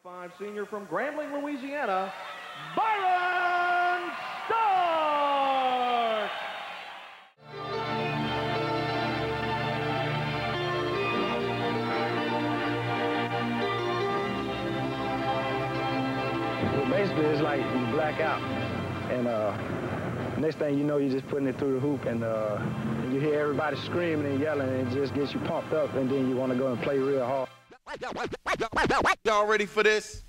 5 senior from Grambling, Louisiana, Byron Stark. Well, basically, it's like you black out, and next thing you know, you're just putting it through the hoop, and you hear everybody screaming and yelling, and it just gets you pumped up, and then you want to go and play real hard. Y'all ready for this?